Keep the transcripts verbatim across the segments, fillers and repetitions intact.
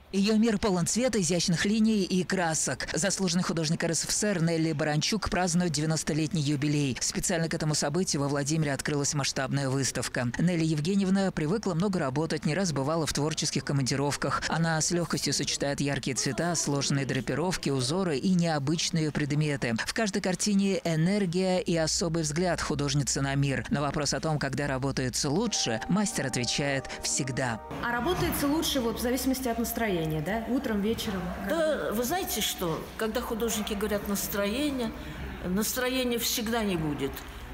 Ее мир полон цвета, изящных линий и красок. Заслуженный художник эр эс эф эс эр Нелли Баранчук празднует девяностолетний юбилей. Специально к этому событию во Владимире открылась масштабная выставка. Нелли Евгеньевна привыкла много работать, не раз бывала в творческих командировках. Она с легкостью сочетает яркие цвета, сложные драпировки, узоры и необычные предметы. В каждой картине энергия и особый взгляд художницы на мир. На вопрос о том, когда работается лучше, мастер отвечает «всегда». А работается лучше вот в зависимости от настроения. Да? Утром, вечером? Да, вы знаете что? Когда художники говорят настроение, настроения всегда не будет.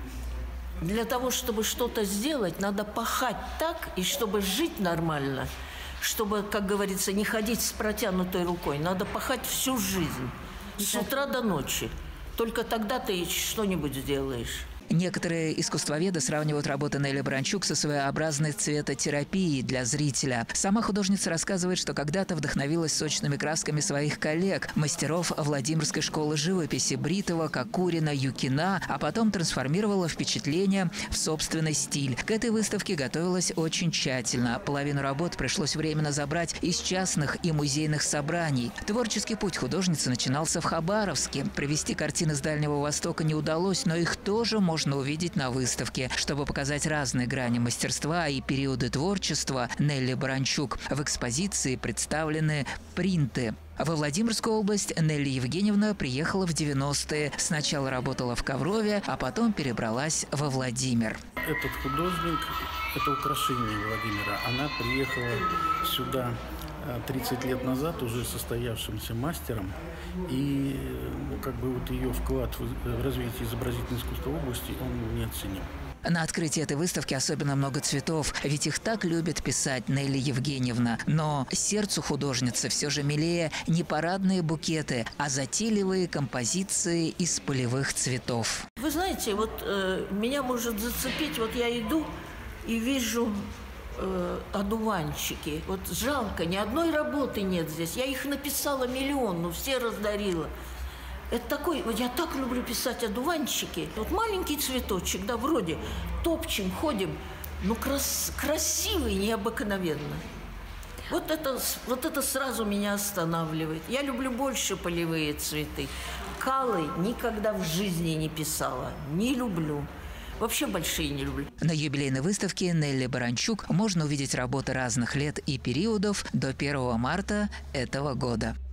Для того, чтобы что-то сделать, надо пахать так, и чтобы жить нормально, чтобы, как говорится, не ходить с протянутой рукой, надо пахать всю жизнь, с утра до ночи. Только тогда ты что-нибудь сделаешь. Некоторые искусствоведы сравнивают работы Нелли Баранчук со своеобразной цветотерапией для зрителя. Сама художница рассказывает, что когда-то вдохновилась сочными красками своих коллег, мастеров Владимирской школы живописи Бритова, Кокурина, Юкина, а потом трансформировала впечатление в собственный стиль. К этой выставке готовилась очень тщательно. Половину работ пришлось временно забрать из частных и музейных собраний. Творческий путь художницы начинался в Хабаровске. Привезти картины с Дальнего Востока не удалось, но их тоже можно можно увидеть на выставке. Чтобы показать разные грани мастерства и периоды творчества Нелли Баранчук, в экспозиции представлены принты. Во Владимирскую область Нелли Евгеньевна приехала в девяностые. Сначала работала в Коврове, а потом перебралась во Владимир. Этот художник – это украшение Владимира. Она приехала сюда тридцать лет назад уже состоявшимся мастером, и ну, как бы вот ее вклад в развитие изобразительного искусства в области, он неоценим. На открытии этой выставки особенно много цветов, ведь их так любит писать Нелли Евгеньевна. Но сердцу художницы все же милее не парадные букеты, а затейливые композиции из полевых цветов. Вы знаете, вот э, меня может зацепить, вот я иду и вижу э, одуванчики. Вот жалко, ни одной работы нет здесь. Я их написала миллион, но все раздарила. Это такой, вот я так люблю писать одуванчики. Вот маленький цветочек, да, вроде топчем, ходим, но крас, красивый необыкновенно. Вот это, вот это сразу меня останавливает. Я люблю больше полевые цветы. Калы никогда в жизни не писала, не люблю. Вообще большие не люблю. На юбилейной выставке Нелли Баранчук можно увидеть работы разных лет и периодов до первого марта этого года.